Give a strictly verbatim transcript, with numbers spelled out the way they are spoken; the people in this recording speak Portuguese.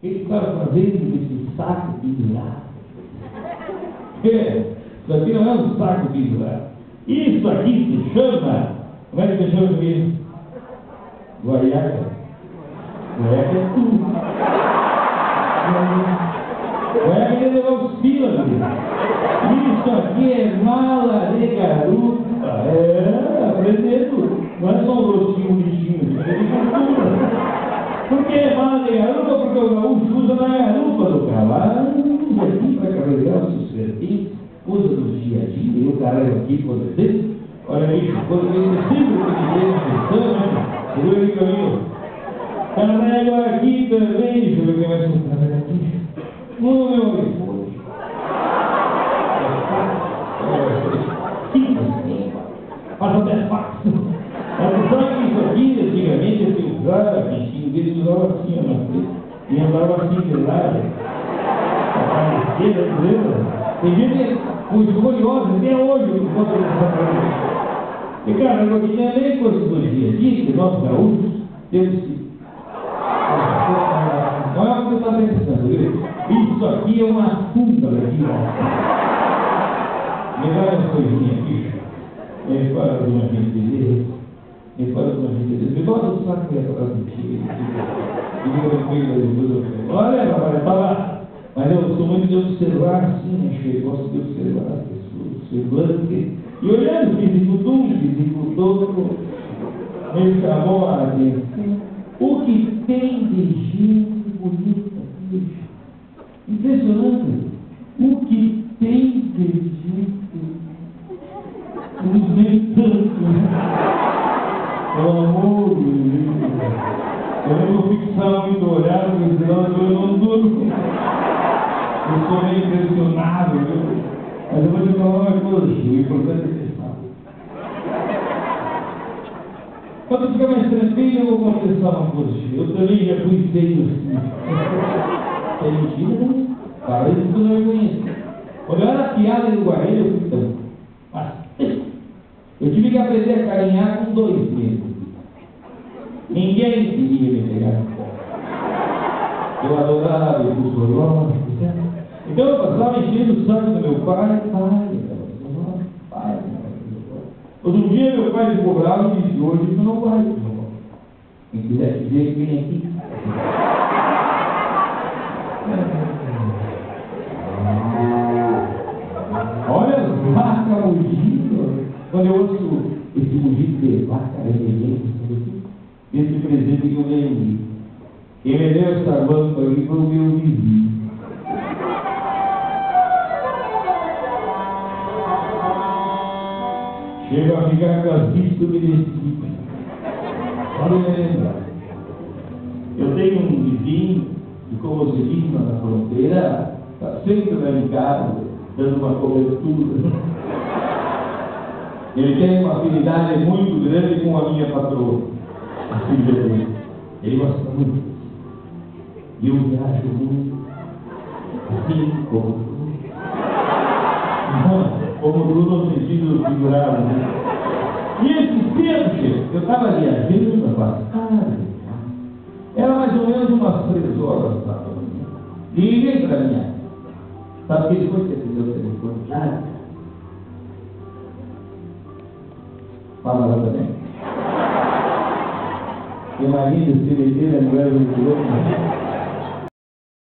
que ele estava fazendo esse saco pendurado? É, isso aqui não é um saco pendurado. Isso aqui se chama, como é que se chama isso? Guaiaca. Guaiaca é tudo. Guaiaca é levar os pilas, isso aqui é mala de garupa. É, aprendendo. Não é só um rostinho bonitinho, é de cultura. Por que é mala de garupa? Porque o gaúcho usa na garupa do cavalo. Usa aqui para carregar os seus vertentes, usa no dia a dia. Eu carrego aqui por exemplo. Olha aí, quando você sempre que tem pensando, você viu aí caminho? Carrego aqui também, deixa eu ver quem vai soltar aqui. No meu iPhone. Passa até fácil. Mas sabe que isso aqui, antigamente, se usava, a bichinho dele usava assim, ó, na frente, e andava assim de lado. A esquerda, a direita. Tem gente com escoliose até hoje, por conta dessa coisa. E cara, eu aqui nem coisa do dia a dia, que nós gaúchos temos que. Não é o que você está pensando, viu? Isso aqui é uma funda daqui, ó. Me dá umas coisinhas aqui. Me fala de uma gente dizer. Me fala de uma gente dizer. Me bota o saco aí atrás de ti. Olha, rapaz, está lá. Mas eu sou muito de observar, sim, achei. Gosto de observar as pessoas, semblante. E olhando, físico de um, físico do outro, me chamou a atenção. O que tem de gente bonita, bicho? Impressionante. O que tem de gente? Os nem tanto. Pelo amor de Deus. Eu não vou fixar muito olhar, porque senão eu não durmo. Eu sou meio impressionado, viu? Mas eu vou te falar uma coisa, o importante é testar. Quando ficar mais tranquilo, eu vou confessar uma coisa. Eu também já fui feio assim. É mentira, né? Parei de tudo vergonha. Quando eu era piada no Guarelho, eu fui tão. Mas eu tive que aprender a carinhar com dois meses. Ninguém queria me pegar no colo. Eu adorava ir para os gorlões, certo? Então eu passava enchendo o saco do meu pai, pai, pai, outro dia meu pai ficou bravo e disse, hoje tu não vai, quem quiser te ver, vem aqui. Olha as vacas mugindo. Quando eu ouço esse mugido de vaca, esse presente que eu ganhei, quem me deu essa banca aí foi o meu vizinho. Chego a ficar com as vistas merecidas. Pode me lembrar. Eu tenho um vizinho, e como você disse, na fronteira, está sempre lá em casa, dando uma cobertura. Ele tem uma afinidade muito grande com a minha patroa, a filha dele. Ele gosta muito. E eu viajo muito, assim como tu. Como tu no sentido figurado, né? E esses tempos, eu estava viajando na passagem, era mais ou menos umas três horas da manhã. E liguei para minha. Sabe que depois que você deu o telefone? Ah, fala lá também. Imagina se meter a mulher do outro.